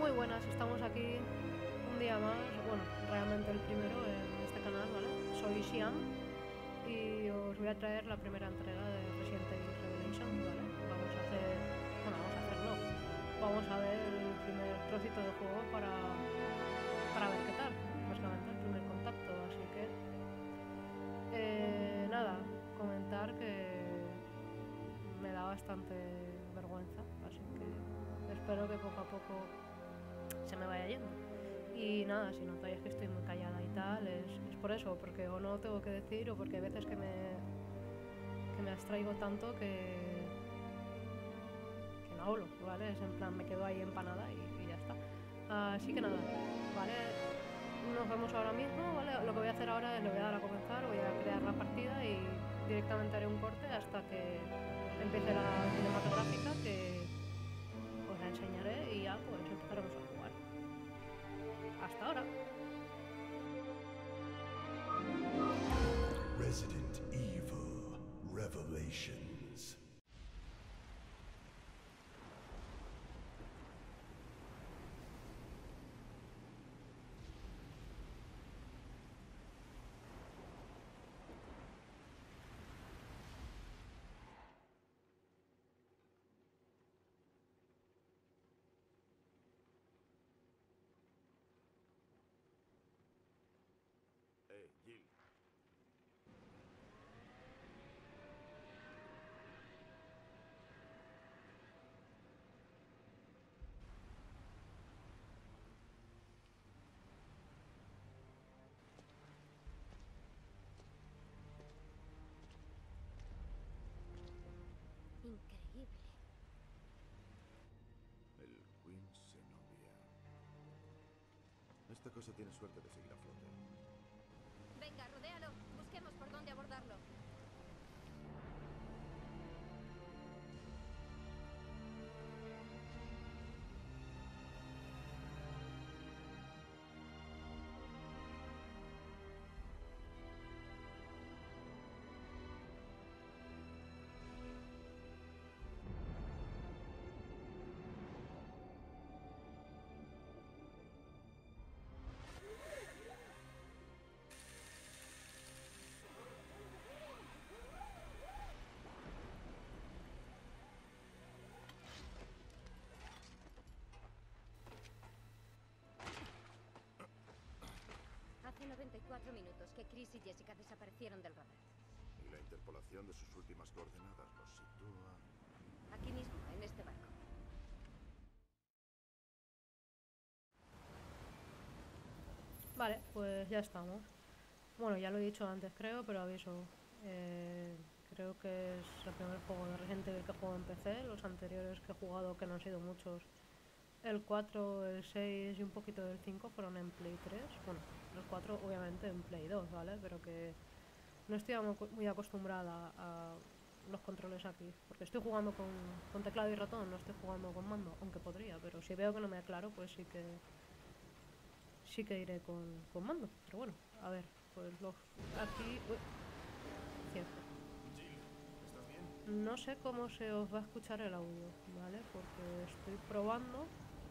Muy buenas, estamos aquí un día más, bueno, realmente el primero en este canal, ¿vale? Soy Siam y os voy a traer la primera entrega de Resident Evil Revelation, ¿vale? Vamos a hacer, bueno, vamos a hacerlo, vamos a ver el primer trocito de juego para ver qué tal, básicamente el primer contacto, así que, nada, comentar que me da bastante vergüenza, así que espero que poco a poco se me vaya yendo. Y nada, si notáis que estoy muy callada y tal, es por eso, porque o no tengo que decir o porque hay veces que me abstraigo tanto que no hablo, ¿vale? Es en plan, me quedo ahí empanada y ya está. Así que nada, ¿vale? Nos vemos ahora mismo, ¿vale? Lo que voy a hacer ahora es le voy a dar a comenzar, voy a crear la partida y directamente haré un corte hasta que empiece la cinematográfica que os la enseñaré y ya pues empezaremos a jugar. Hasta ahora. Resident Evil Revelations. Jill. Increíble. El Queen Zenobia. Esta cosa tiene suerte de seguir a flote. Venga, rodéalo. Busquemos por dónde abordarlo. Hace 94 minutos que Chris y Jessica desaparecieron del radar. Y la interpolación de sus últimas coordenadas los sitúa... Aquí mismo, en este barco. Vale, pues ya estamos. Bueno, ya lo he dicho antes creo, pero aviso. eh, Creo que es el primer juego de Resident Evil que juego en PC. Los anteriores que he jugado, que no han sido muchos, el 4, el 6 y un poquito del 5 fueron en Play 3. Bueno, el 4 obviamente en Play 2, ¿vale? Pero que no estoy muy acostumbrada a los controles aquí. Porque estoy jugando con teclado y ratón, no estoy jugando con mando, aunque podría. Pero si veo que no me aclaro, pues sí que iré con mando. Pero bueno, a ver, pues aquí... Uy, cierto. Jill, ¿estás bien? No sé cómo se os va a escuchar el audio, ¿vale? Porque estoy probando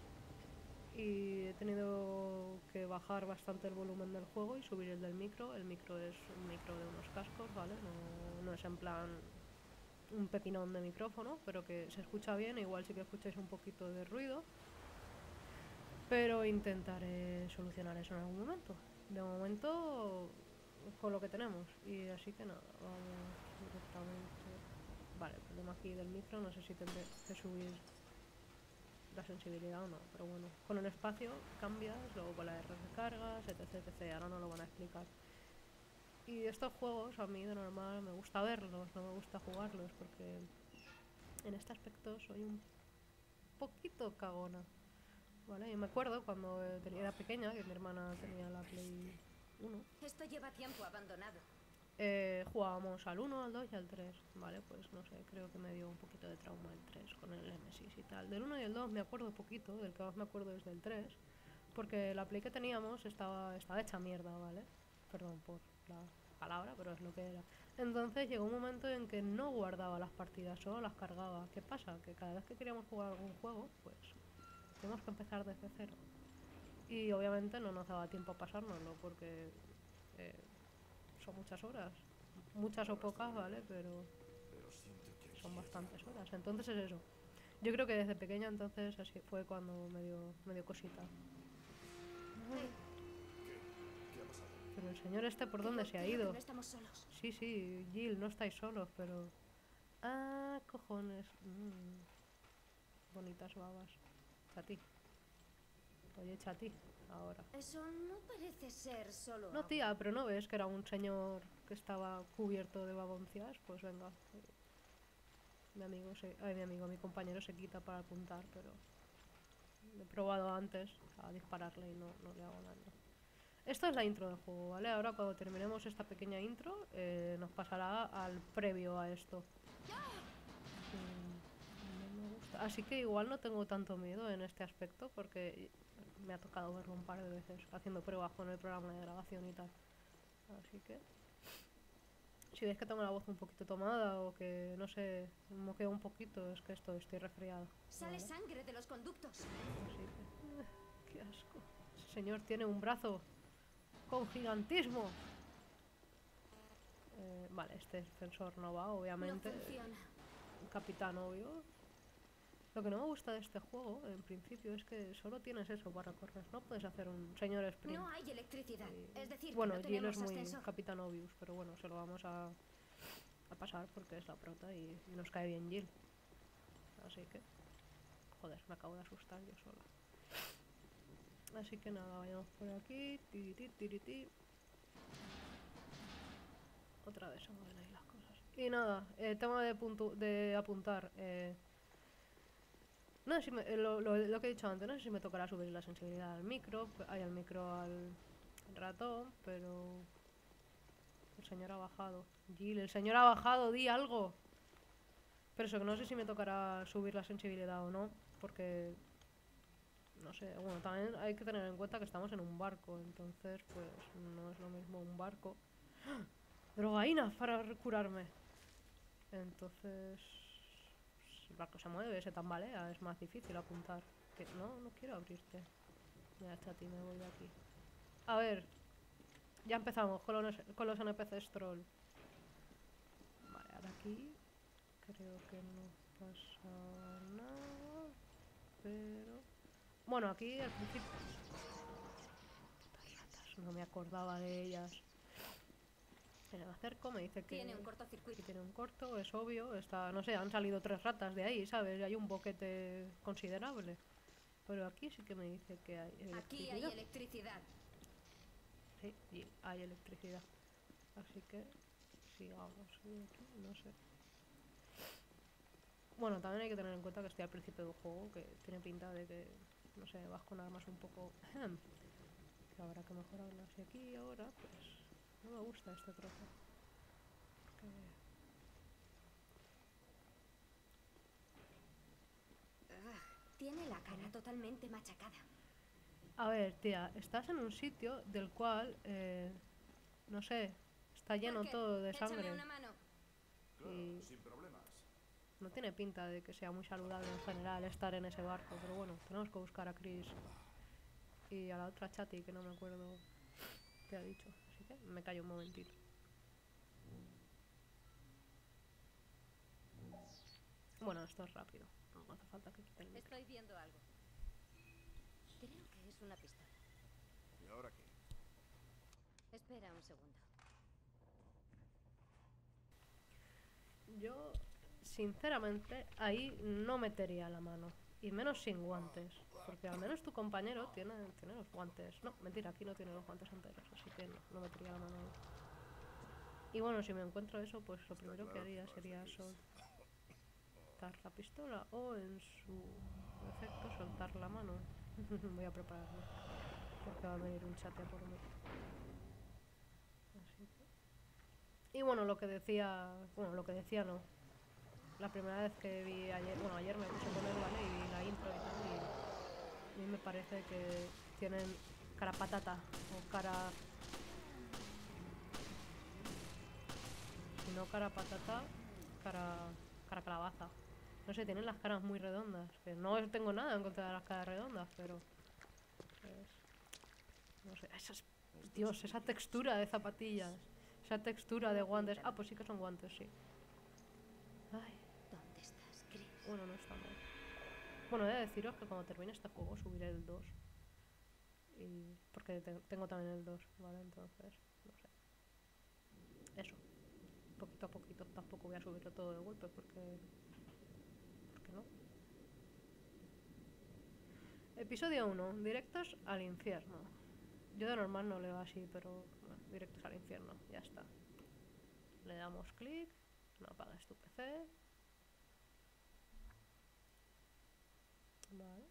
y he tenido que bajar bastante el volumen del juego y subir el del micro. El micro es un micro de unos cascos, ¿vale? No es en plan un pepinón de micrófono, pero que se escucha bien. Igual sí que escucháis un poquito de ruido, pero intentaré solucionar eso en algún momento. De momento, con lo que tenemos. Y así que nada, vamos directamente. Vale, el problema aquí del micro, no sé si tendré que subir la sensibilidad o no, pero bueno, con el espacio cambias, luego con la R recargas, etc, etc. Ahora no lo van a explicar. Y estos juegos a mí de normal me gusta verlos, no me gusta jugarlos, porque en este aspecto soy un poquito cagona, ¿vale? Y me acuerdo cuando era pequeña, que mi hermana tenía la Play 1, Esto lleva tiempo abandonado. jugábamos al 1, al 2 y al 3, ¿vale? Pues no sé, creo que me dio un poquito de trauma el 3 con el Nemesis y tal. Del 1 y el 2 me acuerdo poquito, del que más me acuerdo es del 3, porque la Play que teníamos estaba hecha mierda, ¿vale? Perdón por la palabra, pero es lo que era. Entonces llegó un momento en que no guardaba las partidas, solo las cargaba. ¿Qué pasa? Que cada vez que queríamos jugar algún juego, pues tenemos que empezar desde cero. Y obviamente no nos daba tiempo a pasárnoslo porque son muchas horas. Muchas o pocas, ¿vale? Pero son bastantes horas. Entonces es eso. Yo creo que desde pequeña entonces así fue cuando me dio cosita. ¿Qué ha pasado? Pero el señor este, ¿por dónde se ha Creo que ido? no estamos solos. Sí, sí, Jill, no estáis solos, pero... Ah, cojones. Bonitas babas. Chati. Oye, Chati, ahora. Eso no parece ser solo No, agua. tía, pero ¿no ves que era un señor que estaba cubierto de baboncias? Pues venga. Mi compañero se quita para apuntar, pero... He probado antes a dispararle y no le hago daño. Esto es la intro del juego, ¿vale? Ahora cuando terminemos esta pequeña intro, nos pasará al previo a esto. No me gusta. Así que igual no tengo tanto miedo en este aspecto porque me ha tocado verlo un par de veces haciendo pruebas con el programa de grabación y tal. Así que... Si veis que tengo la voz un poquito tomada o que, no sé, me moqueo un poquito, es que estoy resfriada. Sale ¿vale? sangre de los conductos. Así que... ¡Qué asco! Ese señor tiene un brazo con gigantismo. Vale, este defensor no va, obviamente. No funciona. Capitán, obvio. Lo que no me gusta de este juego, en principio, es que solo tienes eso para correr. No puedes hacer un señor sprint. No hay electricidad. Es decir, Bueno, que no Jill tenemos es muy ascensor. Capitán Obvious, pero bueno, se lo vamos a pasar porque es la prota y nos cae bien Jill. Así que... Joder, me acabo de asustar yo sola. Así que nada, vayamos por aquí. Tiriti. Otra vez se mueven ahí las cosas. Y nada, tema de apuntar. No sé si lo que he dicho antes, no sé si me tocará subir la sensibilidad al micro, al micro al ratón, pero... El señor ha bajado. Jill, el señor ha bajado, di algo. Pero eso, que no sé si me tocará subir la sensibilidad o no, porque... No sé, bueno, también hay que tener en cuenta que estamos en un barco, entonces pues no es lo mismo un barco. ¡Ah! ¡Drogaína para curarme! Entonces... Si el barco se mueve, se tambalea, es más difícil apuntar. No quiero abrirte. Mira, Chati, me voy de aquí. A ver, ya empezamos con los NPCs troll. Vale, ahora aquí creo que no pasa nada, pero... Bueno, aquí al principio... Putas ratas, no me acordaba de ellas. Me acerco, me dice que... Tiene un Que cortocircuito. tiene un corto, es obvio, está... No sé, han salido 3 ratas de ahí, ¿sabes? Y hay un boquete considerable. Pero aquí sí que me dice que hay Aquí hay electricidad. electricidad. Sí, y hay electricidad. Así que sigamos. Y aquí, no sé. Bueno, también hay que tener en cuenta que estoy al principio del juego, que tiene pinta de que, no sé, vas con armas un poco... que habrá que mejorarlas. Y aquí ahora, pues, no me gusta este trozo. Porque... Tiene la cara totalmente machacada. A ver, tía, estás en un sitio del cual, no sé, está lleno Parker, todo de échame sangre. una mano. Claro, Y sin problemas. no tiene pinta de que sea muy saludable en general estar en ese barco, pero bueno, tenemos que buscar a Chris y a la otra Chati, que no me acuerdo qué ha dicho. Así que me callo un momentito. Bueno, esto es rápido, no hace falta que quite el micro. Estoy viendo algo. Creo que es una pistola. ¿Y ahora qué? Espera un segundo. Yo, sinceramente, ahí no metería la mano. Y menos sin guantes. Porque al menos tu compañero tiene los guantes. No, mentira, aquí no tiene los guantes enteros. Así que no metería la mano ahí. Y bueno, si me encuentro eso, pues lo primero que haría sería soltar la pistola. O en su defecto, soltar la mano. Voy a prepararme. Porque va a venir un chate a por mí. Así que... Y bueno, lo que decía... Bueno, lo que decía no. La primera vez que vi ayer... Bueno, ayer me puse con él, ¿vale? Y vi la intro y tal. Y a mí me parece que tienen cara patata. O cara... Si no cara patata, cara calabaza. No sé, tienen las caras muy redondas. Que no tengo nada en contra de las caras redondas, pero... pues, no sé, Dios, esa textura de zapatillas. Esa textura de guantes. Ah, pues sí que son guantes, sí. Ay, ¿Dónde estás, Chris? bueno, no está mal. Bueno, he de deciros que cuando termine este juego subiré el 2. Porque tengo también el 2, ¿vale? Entonces, no sé. Eso. Poquito a poquito. Tampoco voy a subirlo todo de golpe porque... ¿por qué no? Episodio 1. Directos al infierno. Yo de normal no leo así, pero... bueno, directos al infierno. Ya está. Le damos clic. No apagues tu PC. Vale.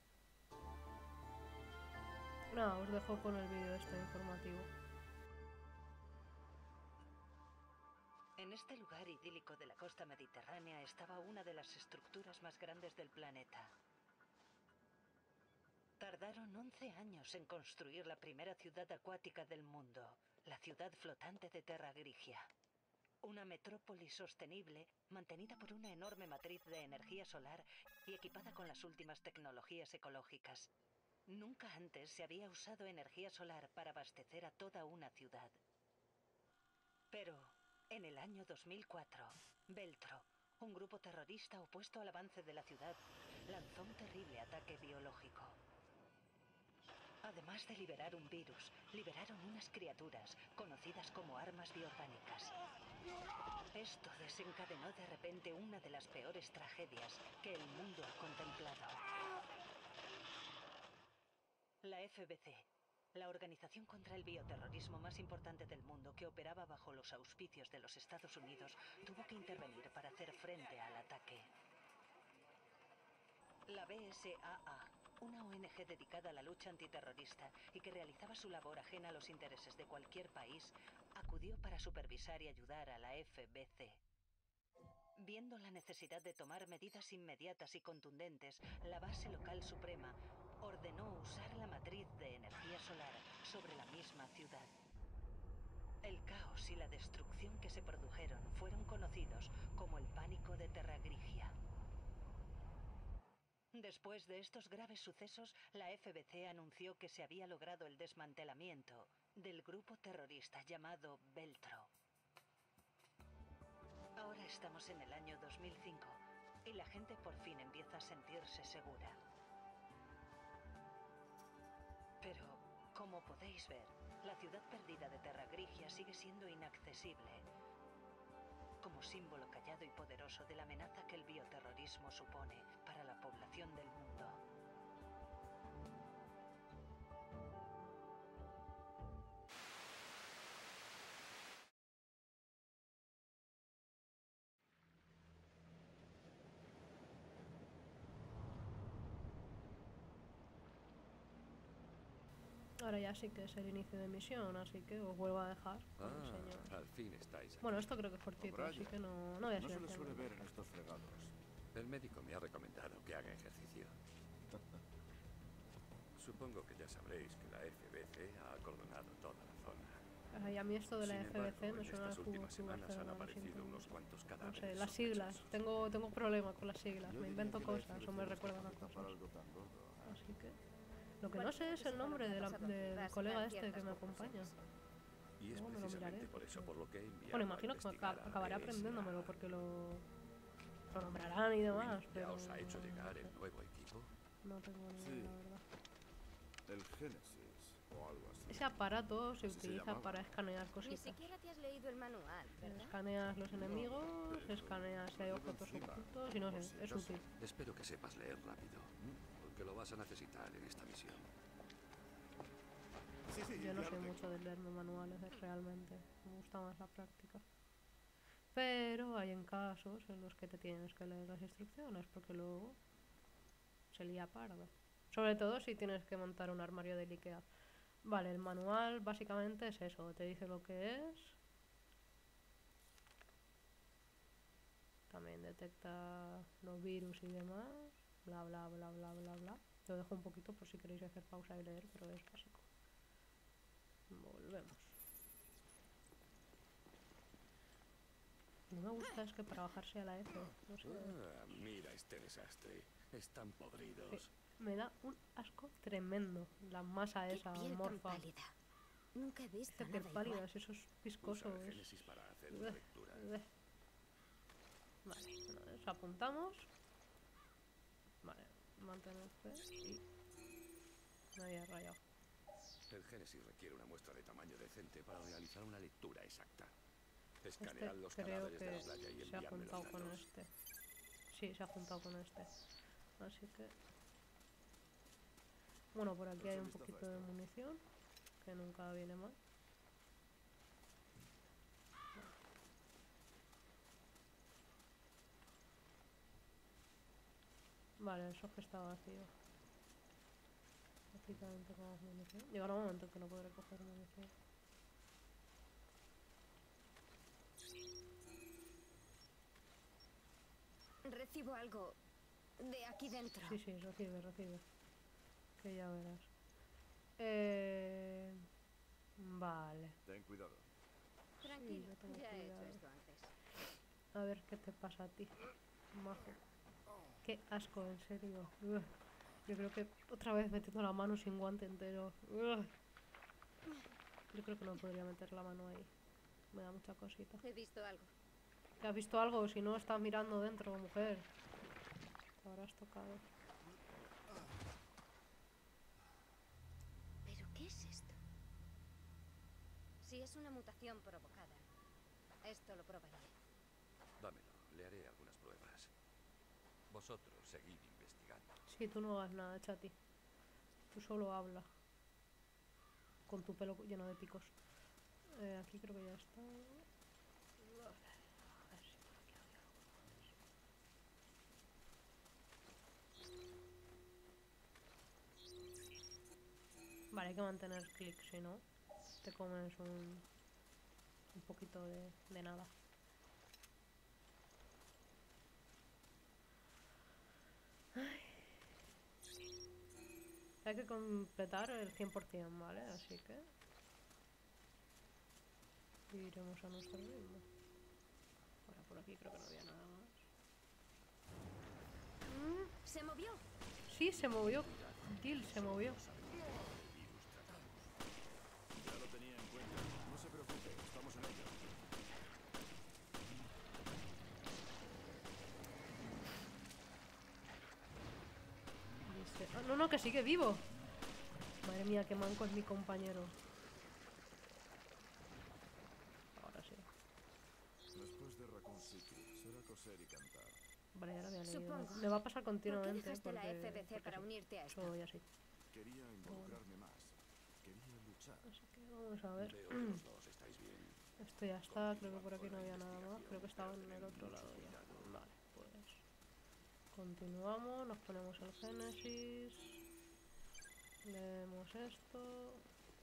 Nada, os dejo con el vídeo este informativo. En este lugar idílico de la costa mediterránea estaba una de las estructuras más grandes del planeta. Tardaron 11 años en construir la primera ciudad acuática del mundo, la ciudad flotante de Terra Grigia. Una metrópoli sostenible, mantenida por una enorme matriz de energía solar y equipada con las últimas tecnologías ecológicas. Nunca antes se había usado energía solar para abastecer a toda una ciudad. Pero, en el año 2004, Veltro, un grupo terrorista opuesto al avance de la ciudad, lanzó un terrible ataque biológico. Además de liberar un virus, liberaron unas criaturas conocidas como armas bioorgánicas. Esto desencadenó de repente una de las peores tragedias que el mundo ha contemplado. La FBC, la organización contra el bioterrorismo más importante del mundo que operaba bajo los auspicios de los Estados Unidos, tuvo que intervenir para hacer frente al ataque. La BSAA, una ONG dedicada a la lucha antiterrorista y que realizaba su labor ajena a los intereses de cualquier país, acudió para supervisar y ayudar a la FBC. Viendo la necesidad de tomar medidas inmediatas y contundentes, la base local suprema ordenó usar la matriz de energía solar sobre la misma ciudad. El caos y la destrucción que se produjeron fueron conocidos como el pánico de Terra Grigia. Después de estos graves sucesos, la FBC anunció que se había logrado el desmantelamiento del grupo terrorista llamado Veltro. Ahora estamos en el año 2005 y la gente por fin empieza a sentirse segura. Pero, como podéis ver, la ciudad perdida de Terra Grigia sigue siendo inaccesible, como símbolo callado y poderoso de la amenaza que el bioterrorismo supone para la población del mundo. Ahora ya sí que es el inicio de misión, así que os vuelvo a dejar con el señor. Al fin estáis aquí. Bueno, esto creo que es cortito, O'Brien. así que no voy a No se le silenciarlo. suele ver en estos fregados. El médico me ha recomendado que haga ejercicio. Supongo que ya sabréis que la FBC ha acordonado toda la zona. Y a mí esto de la Sin embargo, FBC me en suena al estas Fútbol últimas Club semanas han Barcelona, lo aparecido siento unos mucho. cuantos No cadáveres sé, las siglas. sospechosos. Tengo problemas con las siglas. Yo Me diría invento que la cosas FBC o me no está recuerdan a puesta cosas. para algo tan gordo. Así que... Lo que no sé es el nombre del colega este que me acompaña. Y es Luego me lo precisamente miraré, por eso porque- por lo que he enviado Bueno, a imagino que investigar a acabaré BSAA. aprendiéndomelo porque lo nombrarán y demás, ¿Ya pero... os ha hecho no llegar sé. el nuevo equipo? No tengo ni Sí. idea, la verdad. El Génesis o algo así. Ese aparato se Así se utiliza llamaba. para escanear Ni cositas. siquiera te has leído el manual, ¿verdad? Escaneas los enemigos, pero escaneas si hay lo tengo objetos encima, ocultos y no por sé, si es acaso. útil. Espero que sepas leer rápido, porque lo vas a necesitar en esta misión. Sí, Yo no ya sé lo tengo. mucho de leerme manuales realmente, me gusta más la práctica. Pero hay en casos en los que te tienes que leer las instrucciones porque luego se lía parda. Sobre todo si tienes que montar un armario del IKEA. Vale, el manual básicamente es eso, te dice lo que es. También detecta los virus y demás. Bla, bla, bla, bla, bla, bla. Lo dejo un poquito por si queréis hacer pausa y leer, pero es básico. Volvemos. No me gusta es que para bajarse a la F, no sé. Ah, mira este desastre. Están podridos. Sí, me da un asco tremendo la masa Qué esa piel tan morfa. pálida. Nunca he visto Esta piel nada pálida, igual. si eso es Usa viscoso. el Es... Génesis para hacer una lectura. Vale, bueno, eso apuntamos. Vale, mantener P y... Me había rayado. El Génesis requiere una muestra de tamaño decente para realizar una lectura exacta. Este Escanear los creo cadáveres de la que playa y se ha enviarme los juntado con datos. este. Sí, se ha juntado con este. Así que... Bueno, por aquí hay un poquito de munición, que nunca viene mal. Vale, el soft está vacío. Aquí también tengo munición. Llegará un momento en que no podré coger munición. Recibo algo de aquí dentro. Sí, sí, recibe, recibe. Que ya verás. Vale. Ten cuidado. Tranquilo, yo tengo ya he hecho cuidado. esto antes. A ver qué te pasa a ti, majo. Qué asco, en serio. Ugh. Yo creo que otra vez metiendo la mano sin guante entero. Ugh. Yo creo que no podría meter la mano ahí. Me da mucha cosita. He visto algo. ¿Que has visto algo? Si no, estás mirando dentro, mujer. Te habrás tocado. ¿Pero qué es esto? Si es una mutación provocada, esto lo probaría. Dámelo, le haré algunas pruebas. Vosotros seguid investigando. Sí, tú no hagas nada, chati. Tú solo habla. Con tu pelo lleno de picos. Aquí creo que ya está. A ver si por aquí había algo más. Vale, hay que mantener clic, si no, te comes un poquito de nada. Ay. Hay que completar el 100%, ¿vale? Así que... iremos a nuestro ritmo. Ahora por aquí creo que no había nada más. ¿Se movió? Sí, se movió. Gil se movió. Ya lo tenía en cuenta. No se preocupe, estamos en ello. Dice... Ah, no, no, que sigue vivo. Madre mía, qué manco es mi compañero. Ahora sí. Después de Raccoon City, será coser y cantar. Vale, ya lo había leído. Supongo. Me va a pasar ¿Por qué continuamente. dejaste la porque FBC para sí. unirte a esta? Soy así. Quería involucrarme más. Quería luchar. Así que vamos a ver. Veo que los dos estáis bien. Esto ya está, creo que por aquí no había nada más. Creo que estaba en el otro lado ya. Vale, pues continuamos, nos ponemos el Génesis. Leemos esto.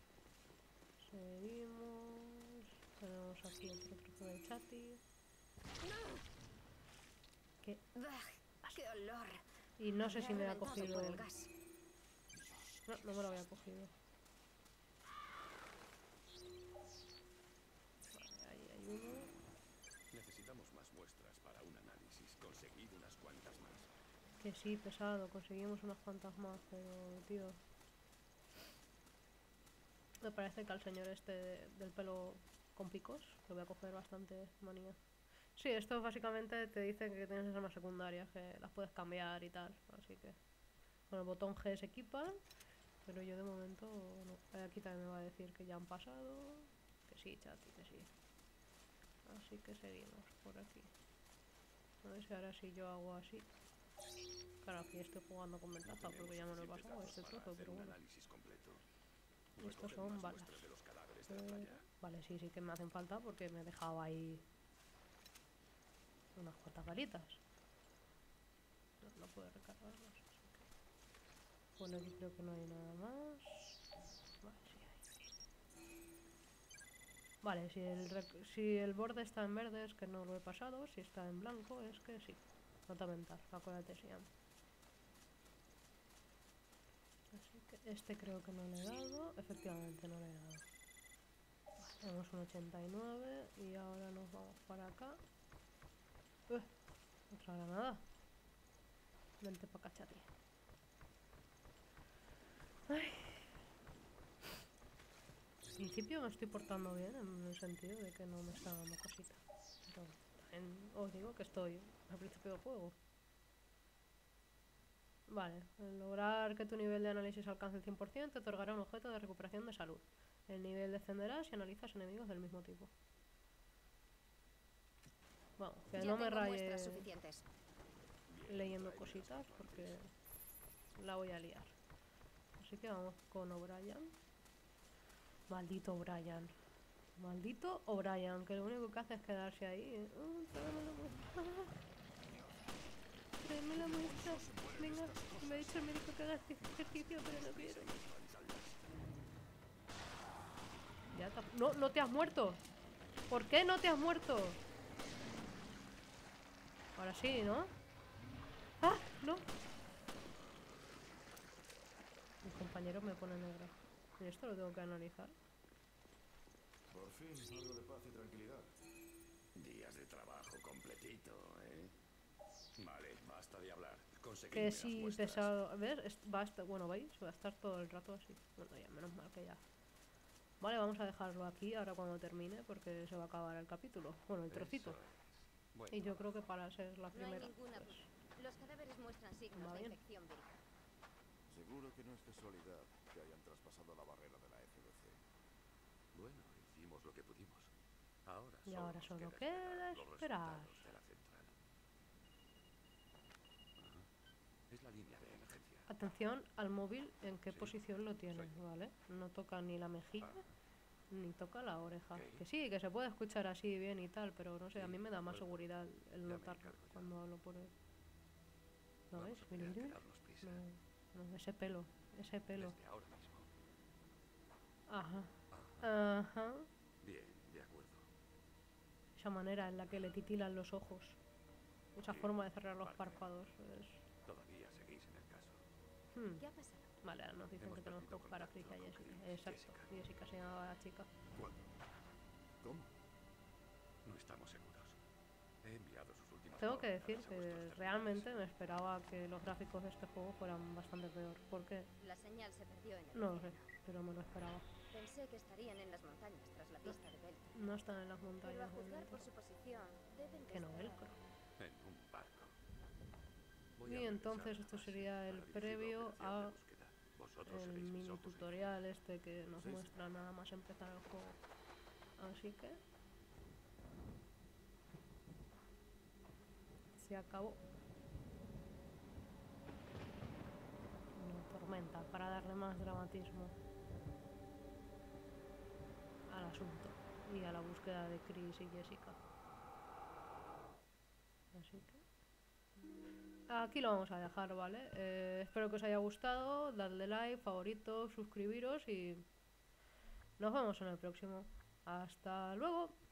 Seguimos. Tenemos aquí otro trozo de chati. ¿Qué? ¡Bah! ¡Qué olor! Y no sé si me ha Reventado cogido. por el gas. No, no me lo había cogido. Vale, ahí hay uno. Necesitamos más muestras para un análisis. Conseguid unas cuantas más. Que sí, pesado, conseguimos unas cuantas más, pero tío. Me parece que al señor este del pelo con picos le voy a coger bastante manía. Sí, esto básicamente te dicen que tienes armas secundarias, que las puedes cambiar y tal, así que con el botón G se equipan, pero yo de momento no. Aquí también me va a decir que ya han pasado, que sí, chati, que sí. Así que seguimos por aquí. A ver si ahora sí yo hago así. Claro, aquí estoy jugando con ventaja porque ya me lo he pasado este trozo, pero bueno. Estos son balas. Vale, sí, sí que me hacen falta porque me he dejado ahí unas cuantas balitas. No, no puedo recargarlas, así que... Bueno, aquí creo que no hay nada más. Vale, sí hay. Vale, si el borde está en verde es que no lo he pasado. Si está en blanco es que sí. Nota mental, acuérdate siempre. Así que este creo que no le he dado. Efectivamente no le he dado. Vale, tenemos un 89 y ahora nos vamos para acá. Otra granada. Vente pa' acá, chati. Ay. Al principio me estoy portando bien, en el sentido de que no me está dando cosita. Pero también os digo que estoy al principio del juego. Vale, al lograr que tu nivel de análisis alcance el 100%, te otorgará un objeto de recuperación de salud. El nivel descenderá si analizas enemigos del mismo tipo. Bueno, que Ya no me tengo raye muestras suficientes. leyendo cositas porque la voy a liar. Así que vamos con O'Brien. Maldito O'Brien. Maldito O'Brien, que lo único que hace es quedarse ahí. Tráeme la muestra. Tráeme la muestra. Venga, me ha dicho el médico que haga este ejercicio, pero no quiero. Ya no, no te has muerto. ¿Por qué no te has muerto? Ahora sí, ¿no? ¡Ah! ¡No! Mis compañeros me ponen negro. ¿Y esto lo tengo que analizar? Por fin, algo de paz y tranquilidad. Días de trabajo completito, ¿eh? Vale, basta de hablar. Conseguidme Que las si muestras. pesado... A ver, va a estar... Bueno, ¿veis? Va a estar todo el rato así. Bueno, ya, menos mal que ya. Vale, vamos a dejarlo aquí ahora cuando termine, porque se va a acabar el capítulo. Bueno, el trocito. Eso es. Buen Y yo trabajo. creo que para ser la No hay primera, ninguna... pues... Los cadáveres muestran signos Va de bien. infección vírica. Seguro que no es casualidad que hayan traspasado la barrera de la FBC. Bueno, hicimos lo que pudimos. Ahora Y ahora nos solo queda queda los esperar. resultados de la central. Ajá. Es la línea de emergencia. Atención al móvil, en qué Sí, posición lo tiene, soy yo. ¿vale? No toca ni la mejilla, Ah, ni toca la oreja. ok. Que sí, que se puede escuchar así bien y tal, pero no sé, a Sí, mí me da más bueno, seguridad el me notarlo encargo yo. cuando hablo por él. ¿Lo Vamos veis? a Mira, tener que mira. darnos prisa. No, no, ese pelo, ese pelo. Desde ahora mismo. Ajá, Ajá. ajá. Bien, de acuerdo. Esa manera en la que le titilan los ojos. Esa Sí, forma de cerrar los vale. párpados. Todavía seguís en el caso. Hmm. ¿Qué ha pasado? Vale, ahora nos dicen Hemos que tenemos que perdido buscar a contacto Chris y a con Jessica. Chris, Exacto, Jessica. Jessica se llamaba la chica. ¿Cuándo? ¿Cómo? No estamos seguros. He enviado sus últimas Tengo que decir coordenadas a que vuestros realmente me terminales. esperaba que los gráficos de este juego fueran bastante peor. ¿Por qué? La señal se perdió en el No lo sé, océano. pero me lo esperaba. Pensé que estarían en las montañas tras la pista de Belton. No están en las Pero a montañas. juzgar por realmente. su posición, deben de Que no, estar... velcro. En un barco. Voy Y a regresar entonces a la esto base sería el para dirigir la previo operación a de búsqueda. Vosotros el seréis mis mini ojos y tutorial este que nos Sí, sí. muestra nada más empezar el juego. Así que... se acabó. Una tormenta para darle más dramatismo al asunto y a la búsqueda de Chris y Jessica. Así que aquí lo vamos a dejar, ¿vale? Espero que os haya gustado, dadle like, favorito, suscribiros y nos vemos en el próximo. Hasta luego.